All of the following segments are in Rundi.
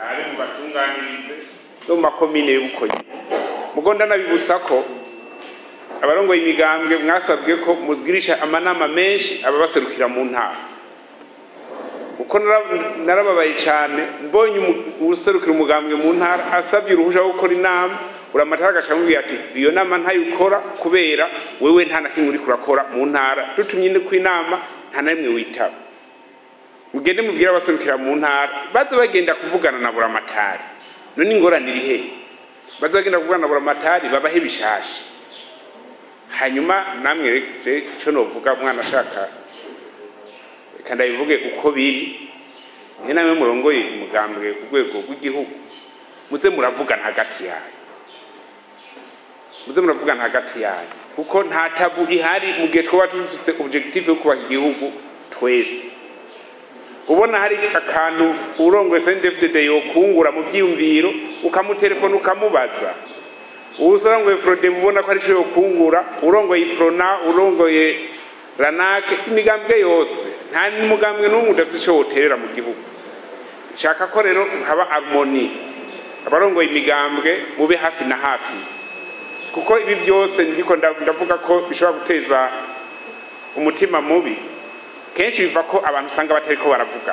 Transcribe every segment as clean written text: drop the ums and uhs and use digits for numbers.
barabe mu batunganirize no mu makomine y'ubukoyi mugonda nabibutsa ko abarongoye imigambwe mwasabwe ko muzigirisha amanama menshi ababaserukira mu ntara uko narababaye cyane mbonye userukira umugambwe mu ntara asabye uruhusha wo gukora inama uramatara agacamubwira ati iyo nama ntayukora kubera wewe nta na kimwe uri kurakora mu ntara dutumye indi ku inama nta na rimwe witaba mugende mubwira abaserukira mu ntara baze bagenda kuvugana na buramatari none ingorane iri hehe baze bagenda kuvugana na buramatari babahe bishasha hanyuma namwe cyo novuga mwana ashaka kandi bivuge uko biri ni namwe murongoye umugambwe ku rwego rw'igihugu muze muravugana hagati yayo kuko nta tabu ihari mu gihe twaba dufise objective yo kubaha igihugu twese ubona hari akantu urongoye CNDD-FDD yokungura mu byiyumviro ukamutelefona ukamubaza ubusanzwe Frode mubona ko ari cyo yokungura urongoye Prona urongoye Ranake imigambwe yose nta n'umugambwe n'umwe udafite cyo woterera mu gihugu nshaka ko rero haba harmony abarongoye imigambwe mube hafi na hafi kuko ibi byose ndiko ndavuga ko bishobora guteza umutima mubi kenshi biva ko abantu usanga batariko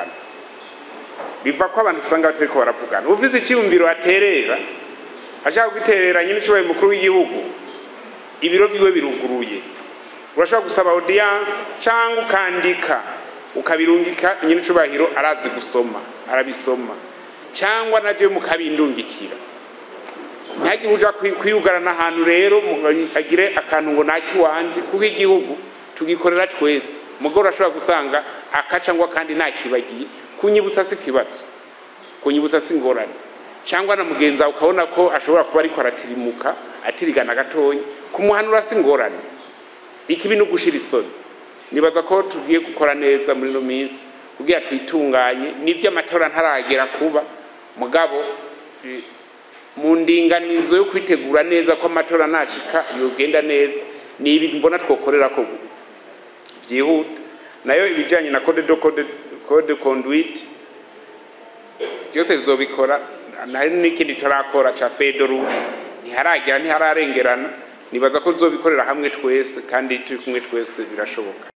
baravugana uvuze icyumviro aterera ashaka guterera nyine cyo mukuru w'igihugu ibiro byiwe biruguruye urashaka gusaba audience cyangwa ukandika ukabirungika nyine cyubahiro arazi gusoma arabisoma cyangwa naje mukabindungikira ntagi uja kwiyugarana ahantu rero agire akantu ngo naki wanje kuko igihugu tugikorera twese mugora ashobora gusanga akacangwa kandi nakibagiye kunyibutsa sikibatso kunyibutsa singorane cyangwa na mugenza ukabona ko ashobora kuba ariko aratirimuka atirigana gatonya kumuhanura singorane iki bintu gushira isoni nibaza ko tugiye gukora neza muri no minsi kugira twitunganye nivyo amatora ntaragera kuba mugabo mu ndinganizo yo kwitegura neza ko amatora nashika yogenda neza ni ibi mbona twokorera ko byihuta nayo ibijanye na code conduite byose bizobikora nari n'ikindi turakora cha Federal ntihararengerana nibaza ko tuzobikorera hamwe twese kandi turi kumwe twese birashoboka